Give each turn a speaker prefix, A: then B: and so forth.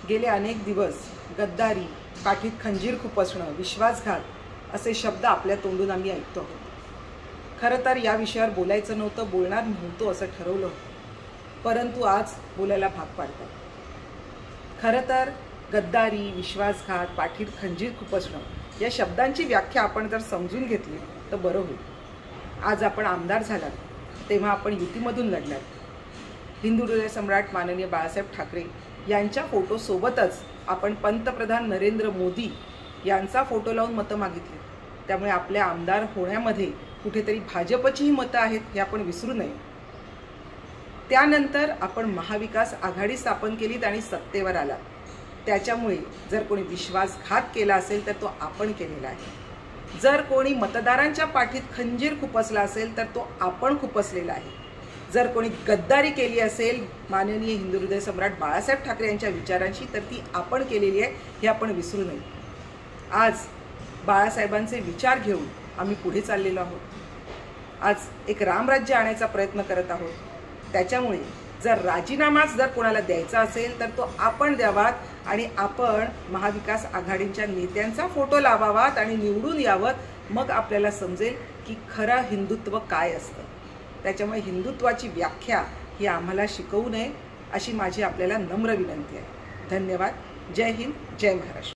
A: गेले अनेक दिवस गद्दारी, पाठीत खंजीर खुपसणं, विश्वासघात असे शब्द आपल्या तोंडून आम्ही ऐकतो आहोत। खरं तर या विषयावर बोलायचं नव्हतं, बोलणार नव्हतो असं ठरवलं होतं, परंतु आज बोलायला भाग पाडतात। खरं तर गद्दारी, विश्वासघात, पाठीत खंजीर खुपसणं या शब्दांची व्याख्या आपण जर समजून घेतली तर बरं होईल। आज आपण आमदार झालात तेव्हा आपण युतीमधून लढलात। हिंदू हृदय सम्राट माननीय बाळासाहेब ठाकरे यांच्या फोटो सोबतच आपण पंतप्रधान नरेंद्र मोदी यांचा फोटो लावून मतं मागितली। त्यामुळे आपल्या आमदार होण्यामध्ये कुठेतरी भाजपचीही मतं आहेत हे आपण विसरू नये। त्यानंतर आपण महाविकास आघाडी स्थापन केलीत आणि सत्तेवर आलात। त्याच्यामुळे जर कोणी विश्वासघात केला असेल तर तो आपण केलेला आहे। जर कोणी मतदारांच्या पाठीत खंजीर खुपसला असेल तर तो आपण खुपसलेला आहे। जर कोणी गद्दारी केली असेल माननीय हिंदू हृदय सम्राट बाळासाहेब ठाकरे यांच्या विचारांशी तर ती आपण केलेली आहे हे आपण विसरू नये। आज बाळासाहेबांचे विचार घेऊन आम्ही पुढे चाललेलो आहोत। आज एक रामराज्य आणायचा प्रयत्न करत आहोत। त्याच्यामुळे जर राजीनामाच जर कोणाला द्यायचा असेल तर तो आपण द्यावात आणि आपण महाविकास आघाडीच्या नेत्यांचा फोटो लावावात आणि निवडून यावत। मग आपल्याला समजेल की खरं हिंदुत्व काय असतं। त्याच्यामुळे हिंदुत्वाची व्याख्या ही आम्हाला शिकवू नये अशी माझी आपल्याला नम्र विनंती आहे। धन्यवाद। जय हिंद, जय महाराष्ट्र।